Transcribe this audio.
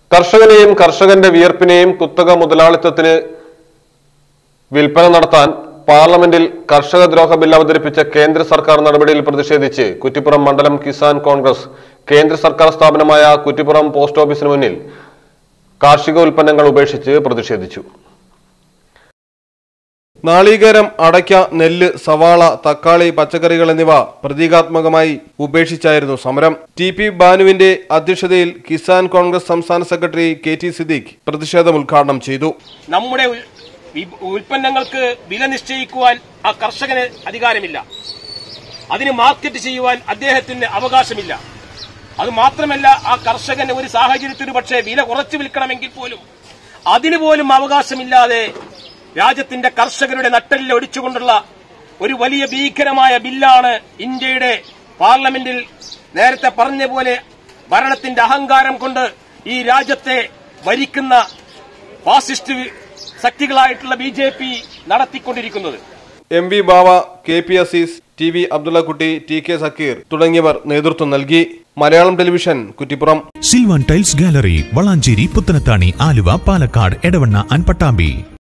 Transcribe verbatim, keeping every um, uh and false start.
കർഷകനെയും കർഷകന്റെ വിയർപ്പിനെയും കുത്തക മുതലാളിത്തത്തിന് വിൽപ്പന നടത്താൻ പാർലമെന്റിൽ കർഷക ദ്രോഹ ബിൽ അവതരിപ്പിച്ച കേന്ദ്ര സർക്കാർ നടപടിയിൽ പ്രതിഷേധിച്ച് കുറ്റിപ്പുറം മണ്ഡലം കിസാൻ കോൺഗ്രസ് കേന്ദ്ര സർക്കാർ സ്ഥാപനമായ കുറ്റിപ്പുറം പോസ്റ്റ് ഓഫീസിന് മുന്നിൽ കാർഷിക ഉൽപ്പന്നങ്ങൾ ഉപേക്ഷിച്ച് പ്രതിഷേധിച്ചു. നാളികേരം, അടയ്ക്ക, നെല്ല്, സവാള, തക്കാളി, പച്ചക്കറികൾ എന്നിവ പ്രതീകാത്മകമായി ഉപേക്ഷിച്ചായിരുന്നു സമരം. ടി പി ബാനുവിന്റെ അധ്യക്ഷതയിൽ കിസാൻ കോൺഗ്രസ് സംസ്ഥാന സെക്രട്ടറി കെ ടി സിദ്ദീഖ് പ്രതിഷേധം ഉദ്ഘാടനം ചെയ്തു. നമ്മുടെ ഉൽപ്പന്നങ്ങൾക്ക് വില നിശ്ചയിക്കുവാൻ ആ കർഷകന് അധികാരമില്ല. അതിന് മാർക്കറ്റ് ചെയ്യുവാൻ അദ്ദേഹത്തിന് അവകാശമില്ല. അത് മാത്രമല്ല, ആ കർഷകന് ഒരു സാഹചര്യത്തിൽ പക്ഷേ വില കുറച്ചു വിൽക്കണമെങ്കിൽ പോലും അതിനുപോലും അവകാശമില്ലാതെ രാജ്യത്തിന്റെ കർഷകരുടെ നട്ടെല്ലിൽ ഒടിച്ചുകൊണ്ടുള്ള ഒരു വലിയ ഭീകരമായ ബില്ലാണ് ഇന്ത്യയുടെ പാർലമെന്റിൽ നേരത്തെ പറഞ്ഞ പോലെ ഭരണത്തിന്റെ അഹങ്കാരം കൊണ്ട് ഈ രാജ്യത്തെ ഭരിക്കുന്ന ഫാസിസ്റ്റ് ശക്തികളായിട്ടുള്ള ബി ജെ പി നടത്തിക്കൊണ്ടിരിക്കുന്നത്. M V Bava, K P Azeez, T V Abdullakutty, T K Zakir തുടങ്ങിയവർ നേതൃത്വം നൽകി. Malayalam television, Kuttippuram. Silvan tiles gallery, Valanchery, Puthanathani, Aluva, Palakkad, Edavanna and Pattambi.